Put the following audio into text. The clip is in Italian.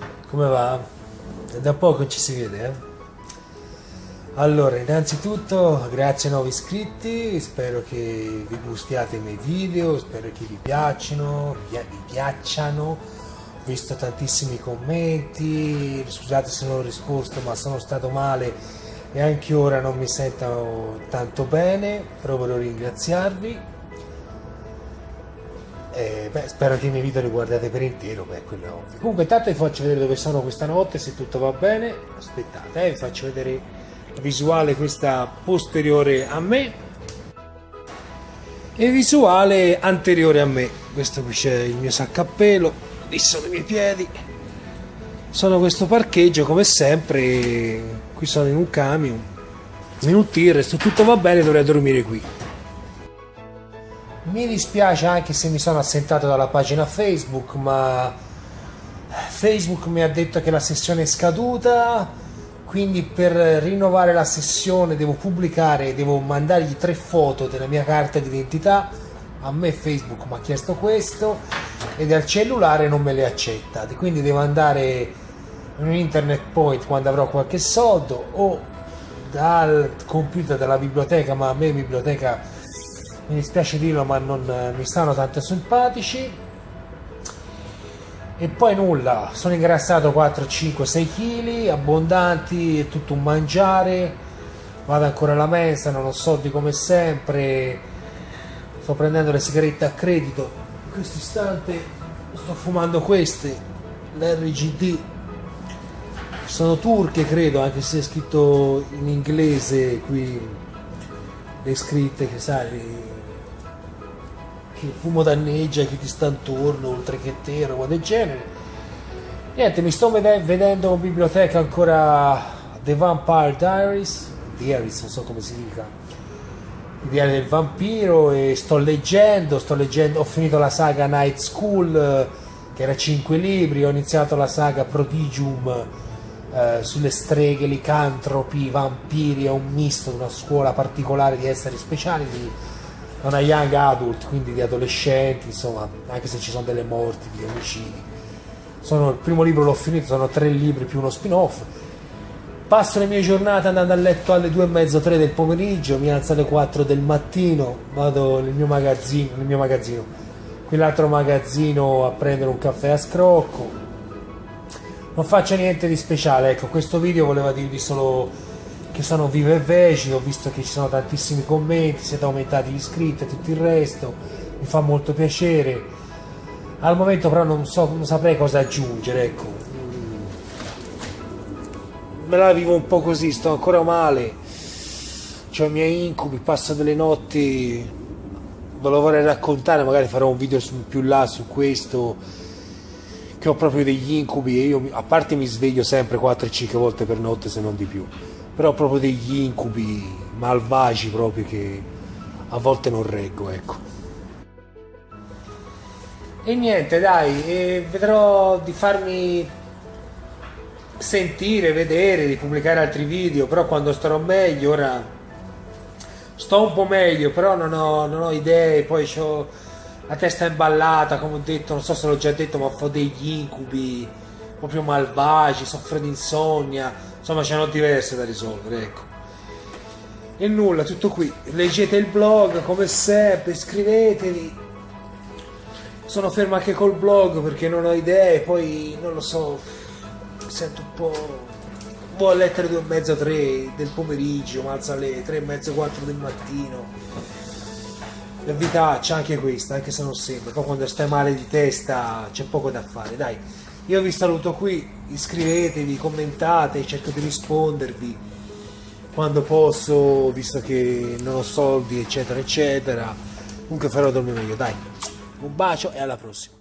Come va? È da poco ci si vede, Allora, innanzitutto grazie ai nuovi iscritti, spero che vi gustiate i miei video, spero che vi piacciono, vi piacciono. Ho visto tantissimi commenti, scusate se non ho risposto, ma sono stato male e anche ora non mi sento tanto bene, però volevo ringraziarvi. Spero che i miei video li guardate per intero, quello è ovvio. Comunque intanto vi faccio vedere dove sono questa notte, se tutto va bene. Aspettate, vi faccio vedere la visuale, questa posteriore a me e visuale anteriore a me. Questo qui c'è il mio sacco a pelo, lì sono i miei piedi, sono questo parcheggio come sempre, qui sono in un camion, in un tir, se tutto va bene dovrei dormire qui. Mi dispiace anche se mi sono assentato dalla pagina Facebook, ma Facebook mi ha detto che la sessione è scaduta, quindi per rinnovare la sessione devo pubblicare, devo mandargli 3 foto della mia carta d'identità. A me Facebook mi ha chiesto questo e dal cellulare non me le accetta, quindi devo andare in un internet point quando avrò qualche soldo o dal computer della biblioteca, ma a me biblioteca, mi dispiace dirlo, ma non mi stanno tanto simpatici. E poi nulla, sono ingrassato 4, 5, 6 kg abbondanti, è tutto un mangiare, vado ancora alla mensa, non ho soldi come sempre, sto prendendo le sigarette a credito, in questo istante sto fumando queste, l'RGD, sono turche credo, anche se è scritto in inglese qui le scritte, che sai, che il fumo danneggia chi ti sta intorno, oltre che te, roba del genere. Niente, mi sto vedendo in biblioteca ancora The Vampire Diaries, non so come si dica, il diario del vampiro, e sto leggendo, ho finito la saga Night School, che era 5 libri, ho iniziato la saga Prodigium, sulle streghe, licantropi, vampiri, è un misto di una scuola particolare di esseri speciali, di una young adult, quindi di adolescenti, insomma, anche se ci sono delle morti, di omicidi. Il primo libro l'ho finito, sono 3 libri più uno spin-off. Passo le mie giornate andando a letto alle 2:30, 3 del pomeriggio, mi alzo alle 4 del mattino, vado nel mio magazzino, quell'altro magazzino, a prendere un caffè a scrocco. Non faccio niente di speciale, ecco, questo video voleva dirvi solo che sono vivo e vegeto, ho visto che ci sono tantissimi commenti, siete aumentati gli iscritti e tutto il resto, mi fa molto piacere. Al momento però non saprei cosa aggiungere, ecco. Me la vivo un po' così, sto ancora male, ho i miei incubi, passo delle notti, ve lo vorrei raccontare, magari farò un video più là su questo, che ho proprio degli incubi e io, a parte mi sveglio sempre 4-5 volte per notte se non di più, però ho proprio degli incubi malvagi proprio che a volte non reggo, ecco. E niente, dai, vedrò di farmi sentire, vedere, di pubblicare altri video, però quando starò meglio. Ora sto un po' meglio, però non ho idee, poi ho la testa imballata, come ho detto, non so se l'ho già detto, ma ho degli incubi proprio malvagi, soffro di insonnia, insomma ce ne ho diverse da risolvere, ecco. E nulla, tutto qui, leggete il blog come sempre, iscrivetevi. Sono fermo anche col blog perché non ho idee, poi non lo so, mi sento un po', boh, alle 2:30, 3 del pomeriggio, mi alzo alle 3:30, 4 del mattino. La vita c'è anche questa, anche se non sembra, poi quando stai male di testa c'è poco da fare. Dai, io vi saluto qui, iscrivetevi, commentate, cerco di rispondervi quando posso, visto che non ho soldi, eccetera eccetera. Comunque farò del mio meglio, dai, un bacio e alla prossima.